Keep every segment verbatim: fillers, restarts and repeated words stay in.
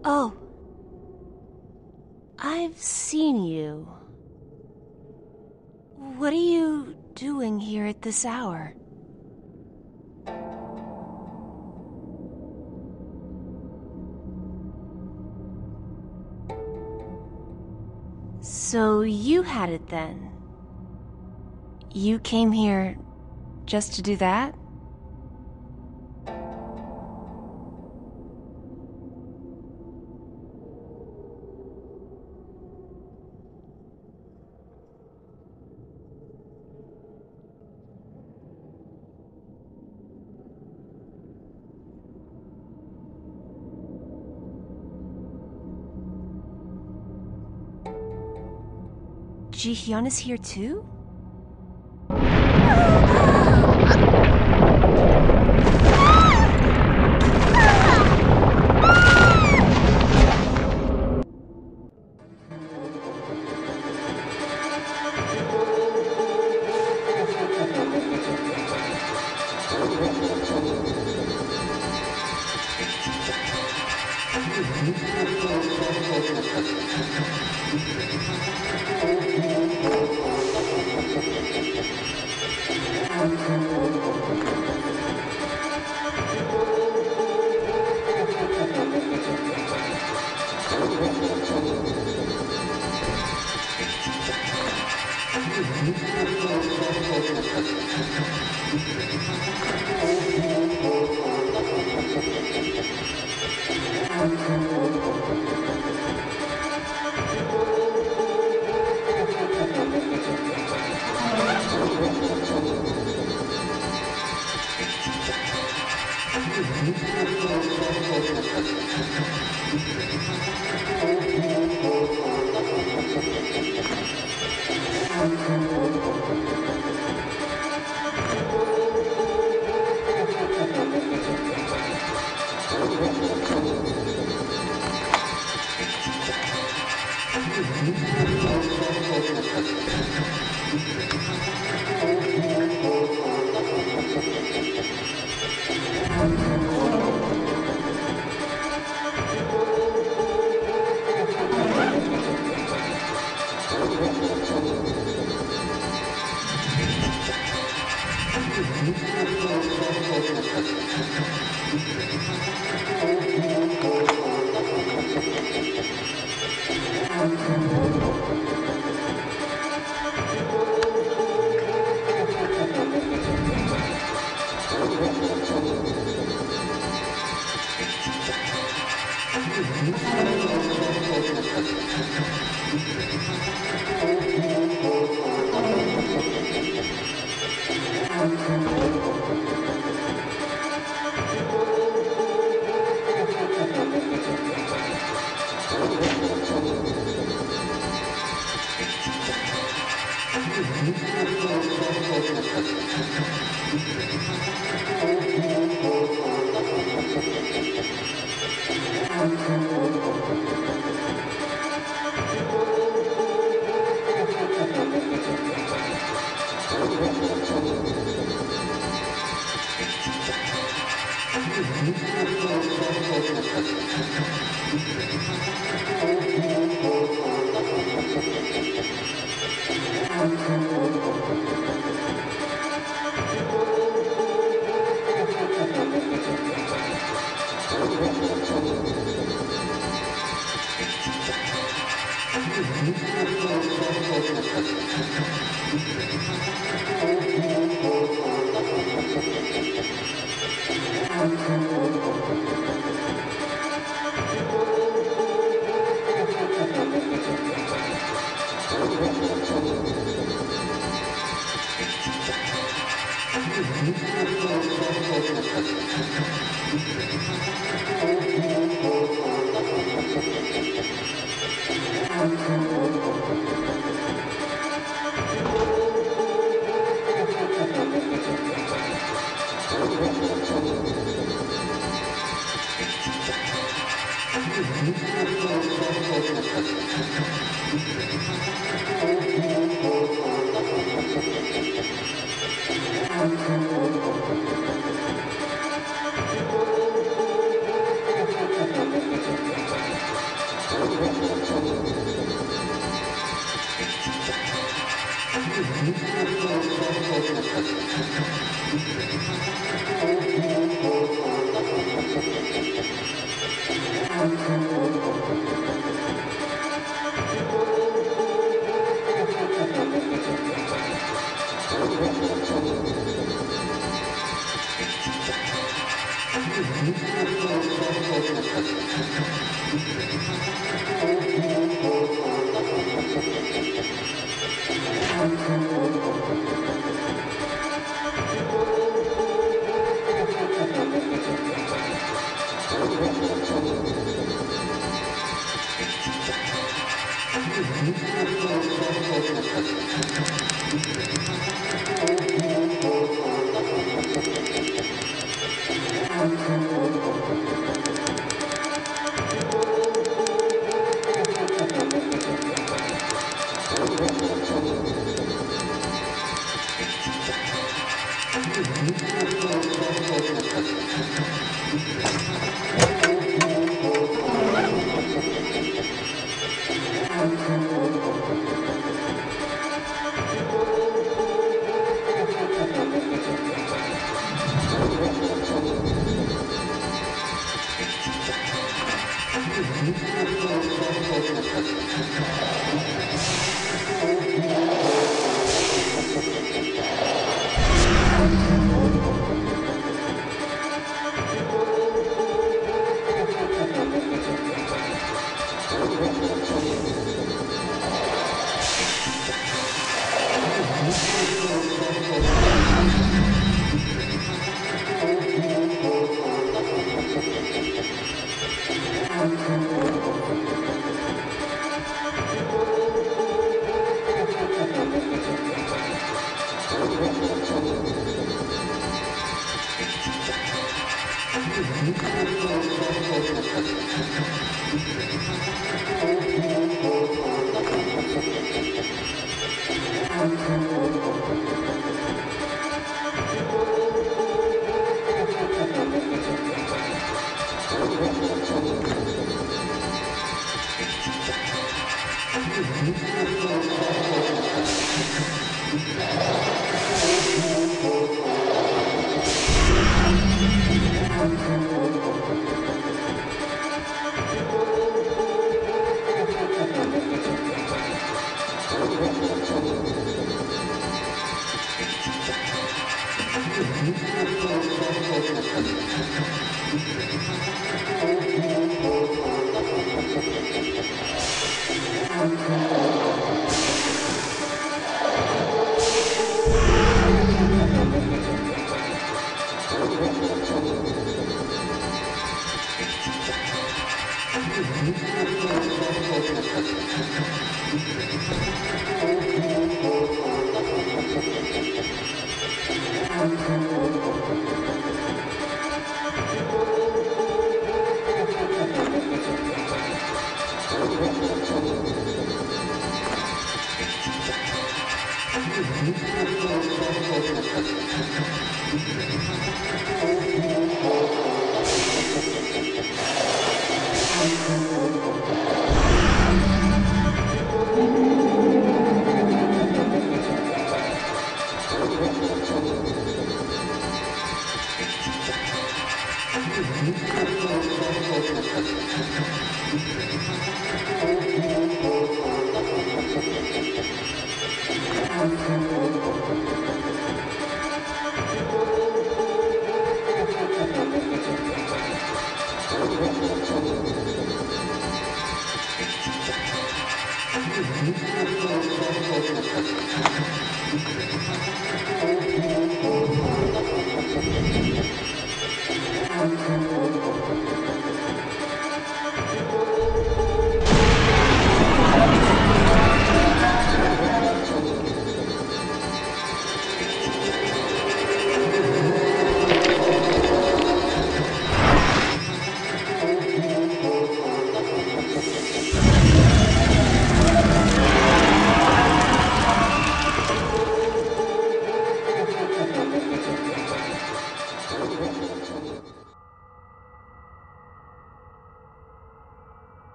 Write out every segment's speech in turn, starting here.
Oh. I've seen you. What are you doing here at this hour? So you had it then? You came here just to do that? Ji-hyun is here too?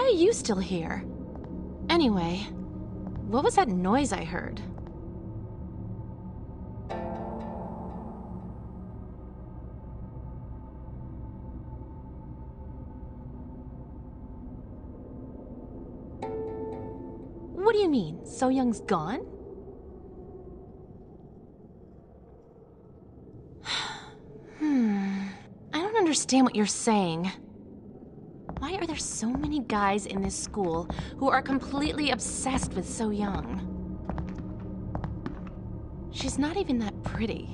are you still here? Anyway, what was that noise I heard? What do you mean? So Young's gone? hmm. I don't understand what you're saying. Why are there so many guys in this school who are completely obsessed with So Young? She's not even that pretty.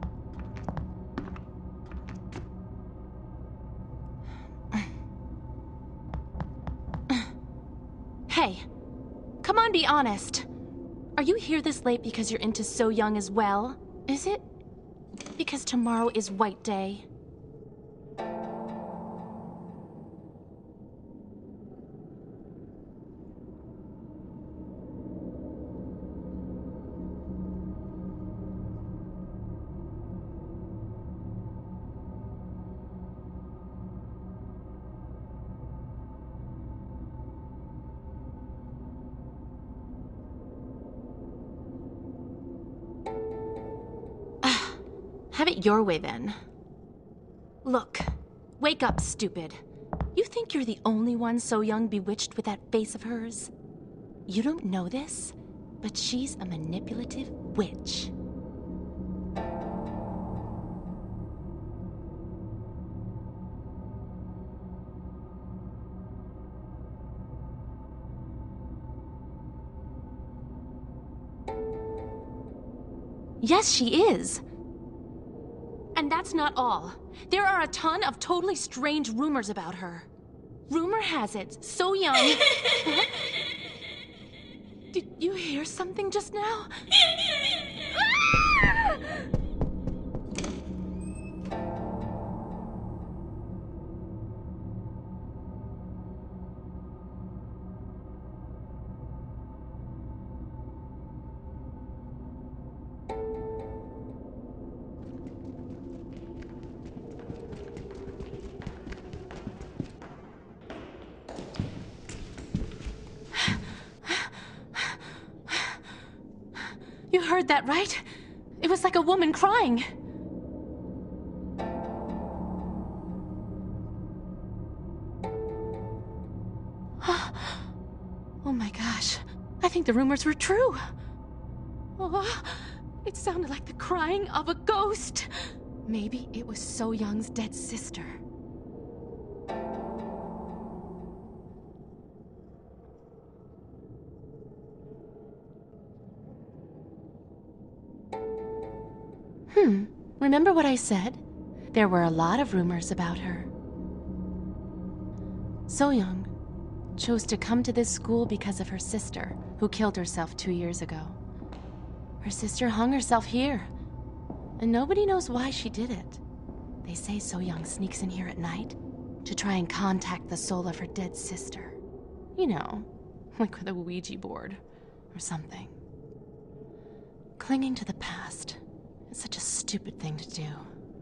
Hey, come on, be honest. Are you here this late because you're into So Young as well? Is it because tomorrow is White Day? Have it your way, then. Look, wake up, stupid. You think you're the only one So Young bewitched with that face of hers? You don't know this, but she's a manipulative witch. Yes, she is. And that's not all. There are a ton of totally strange rumors about her. Rumor has it, So Young... Huh? Did you hear something just now? Ah! You heard that, right? It was like a woman crying. Oh my gosh. I think the rumors were true. Oh, it sounded like the crying of a ghost. Maybe it was So Young's dead sister. Hmm, remember what I said? There were a lot of rumors about her. So Young chose to come to this school because of her sister, who killed herself two years ago. Her sister hung herself here, and nobody knows why she did it. They say So Young sneaks in here at night to try and contact the soul of her dead sister. You know, like with a Ouija board or something. Clinging to the past. It's such a stupid thing to do.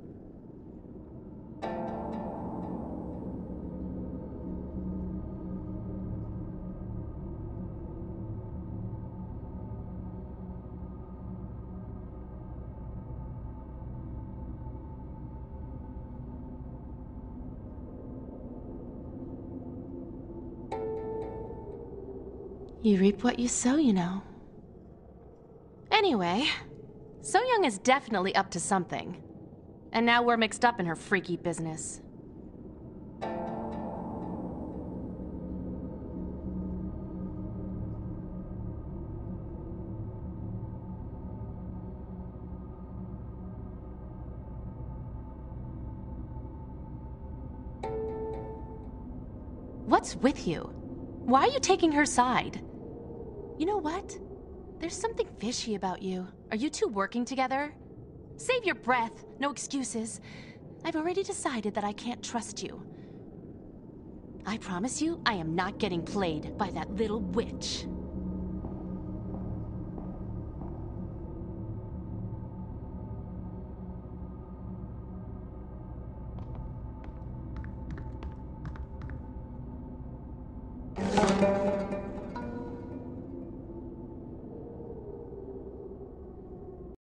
You reap what you sow, you know. Anyway, So Young is definitely up to something. And now we're mixed up in her freaky business. What's with you? Why are you taking her side? You know what? There's something fishy about you. Are you two working together? Save your breath. No excuses. I've already decided that I can't trust you. I promise you, I am not getting played by that little witch.